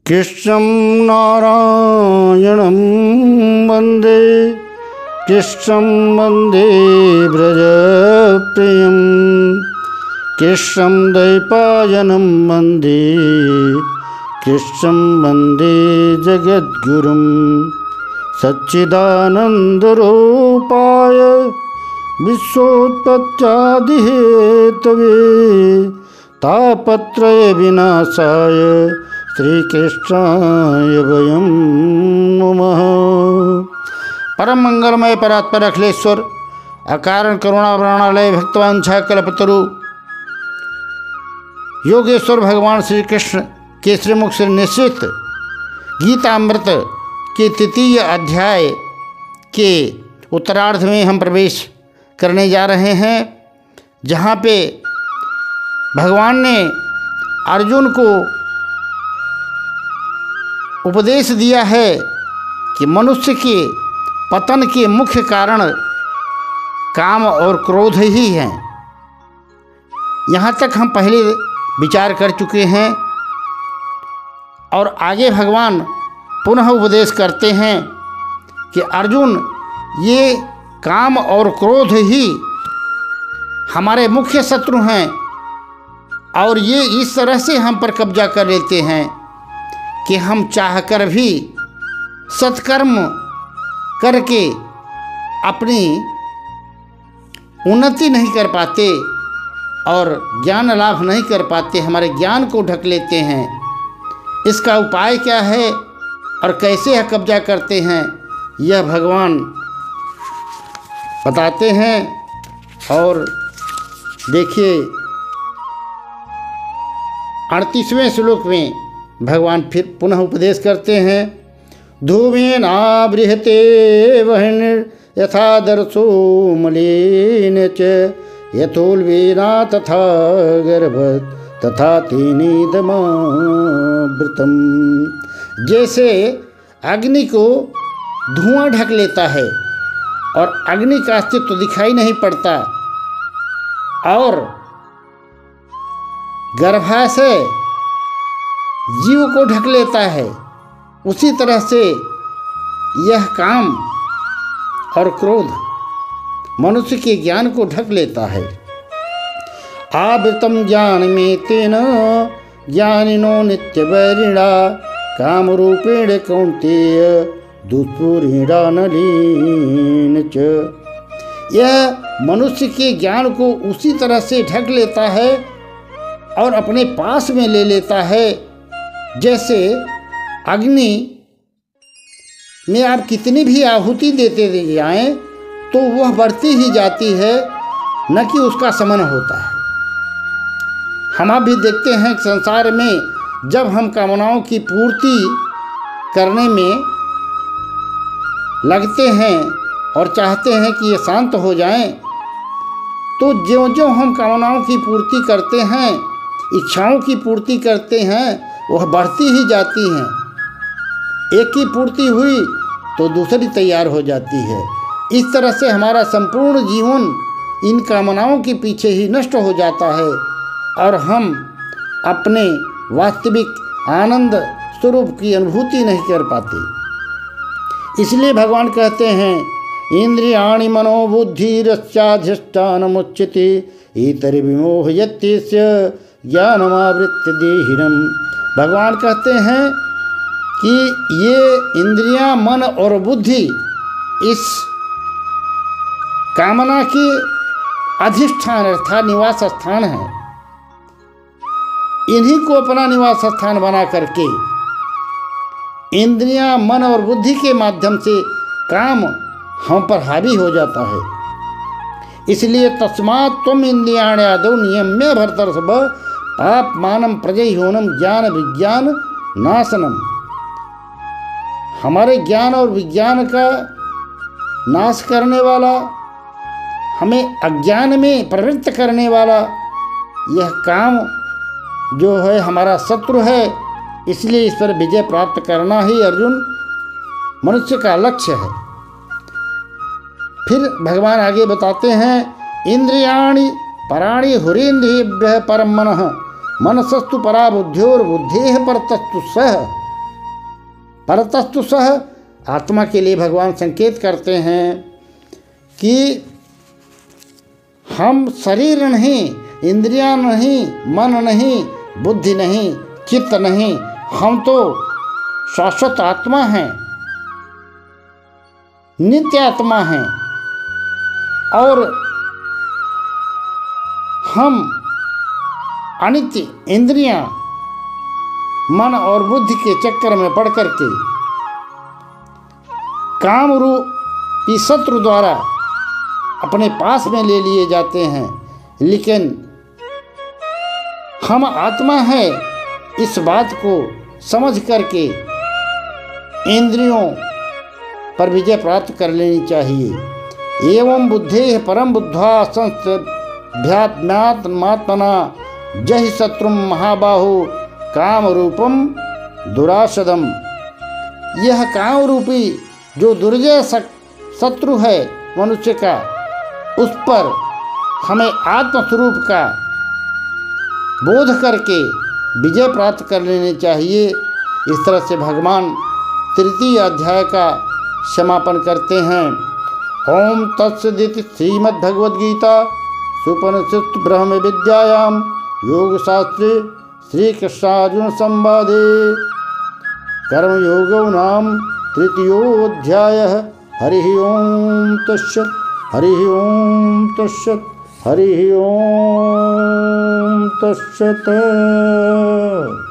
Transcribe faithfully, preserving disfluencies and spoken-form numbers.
कृष्णं नारायणं वन्दे कृष्णं वन्दे व्रजप्रियं कृष्णं द्वैपायनं वन्दे कृष्णं वन्दे जगद्गुरुं सच्चिदानन्दरूपाय विश्वोत्पत्त्यादिहेतवे तापत्रय विनाशाय श्रीकृष्णाय वयं नमः। परम मंगलमय परात्पर अखिलेश्वर अकारण करुणा प्राणालय भक्तवांछा कल्पतरु योगेश्वर भगवान श्री कृष्ण के श्रीमुख से निश्चित गीतामृत के तृतीय अध्याय के उत्तरार्ध में हम प्रवेश करने जा रहे हैं, जहाँ पे भगवान ने अर्जुन को उपदेश दिया है कि मनुष्य के पतन के मुख्य कारण काम और क्रोध ही हैं। यहाँ तक हम पहले विचार कर चुके हैं और आगे भगवान पुनः उपदेश करते हैं कि अर्जुन, ये काम और क्रोध ही हमारे मुख्य शत्रु हैं और ये इस तरह से हम पर कब्जा कर लेते हैं कि हम चाहकर भी सत्कर्म करके अपनी उन्नति नहीं कर पाते और ज्ञान लाभ नहीं कर पाते, हमारे ज्ञान को ढक लेते हैं। इसका उपाय क्या है और कैसे यह कब्जा करते हैं, यह भगवान बताते हैं। और देखिए अड़तीसवें श्लोक में भगवान फिर पुनः उपदेश करते हैं। धूमेनावृहते वह्निर्यथा दर्शो मलिन च यथोल्बेना तथा गर्भत् तथा तेनेदमावृतम्। जैसे अग्नि को धुआं ढक लेता है और अग्नि का अस्तित्व तो दिखाई नहीं पड़ता और गर्भाशय जीव को ढक लेता है, उसी तरह से यह काम और क्रोध मनुष्य के ज्ञान को ढक लेता है। आवृतम ज्ञान में तेन ज्ञानिनो नित्यवैरिणा कामरूपेण कौन्तेय दुष्पूरिणा नलीन च। यह मनुष्य के ज्ञान को उसी तरह से ढक लेता है और अपने पास में ले लेता है, जैसे अग्नि में आप कितनी भी आहुति देते जाएं तो वह बढ़ती ही जाती है, न कि उसका शमन होता है। हम आप भी देखते हैं कि संसार में जब हम कामनाओं की पूर्ति करने में लगते हैं और चाहते हैं कि ये शांत हो जाएं, तो ज्यों ज्यों हम कामनाओं की पूर्ति करते हैं, इच्छाओं की पूर्ति करते हैं, वह बढ़ती ही जाती हैं। एक की पूर्ति हुई तो दूसरी तैयार हो जाती है। इस तरह से हमारा संपूर्ण जीवन इन कामनाओं के पीछे ही नष्ट हो जाता है और हम अपने वास्तविक आनंद स्वरूप की अनुभूति नहीं कर पाते। इसलिए भगवान कहते हैं, इंद्रियाणि मनोबुद्धिरश्चाधिष्ठानमुच्यते इतर्विमोहयत्यस्य ज्ञानमावृत्य देहिनम्। भगवान कहते हैं कि ये इंद्रियां, मन और बुद्धि इस कामना के अधिष्ठान अर्थात निवास स्थान है। इन्हीं को अपना निवास स्थान बना करके इंद्रियां, मन और बुद्धि के माध्यम से काम हम पर हावी हो जाता है। इसलिए तस्मात् त्वम इंद्रियाणि आदौ नियम्य भर्तर्षभ पाप मानम प्रजह्योनम ज्ञान विज्ञान नाशनम। हमारे ज्ञान और विज्ञान का नाश करने वाला, हमें अज्ञान में प्रवृत्त करने वाला यह काम जो है हमारा शत्रु है। इसलिए इस पर विजय प्राप्त करना ही अर्जुन मनुष्य का लक्ष्य है। फिर भगवान आगे बताते हैं, इंद्रियाणि पराणि हुरीन्द्रियेभ्यः परम मनः मनसस्तु परा बुद्ध्योर्बुद्धेः परतस्तु सः परतस्तु सह, आत्मा के लिए भगवान संकेत करते हैं कि हम शरीर नहीं, इंद्रियां नहीं, मन नहीं, बुद्धि नहीं, चित्त नहीं, हम तो शाश्वत आत्मा हैं, नित्य आत्मा हैं। और हम अनित्य इंद्रियां, मन और बुद्धि के चक्कर में पड़ करके काम रूपी शत्रु द्वारा अपने पास में ले लिए जाते हैं। लेकिन हम आत्मा है, इस बात को समझ करके इंद्रियों पर विजय प्राप्त कर लेनी चाहिए। एवं बुद्धे परम बुद्धा संस्थभ्यात्मात्मना जहि शत्रुम महाबाहु काम रूपम दुरासदम। यह काम रूपी जो दुर्जय शत्रु है मनुष्य का, उस पर हमें आत्मस्वरूप का बोध करके विजय प्राप्त कर लेनी चाहिए। इस तरह से भगवान तृतीय अध्याय का समापन करते हैं। ओम तत्सदिति श्रीमद्भगवद्गीता सुपनिषत् ब्रह्म विद्यायां योग शास्त्रे श्री कृष्णार्जुन संवादे कर्मयोगो नाम तृतीयोऽध्यायः। हरिः ओम तत्सत्। हरिः ओम तत्सत्। हरिः ओम तत्सत्।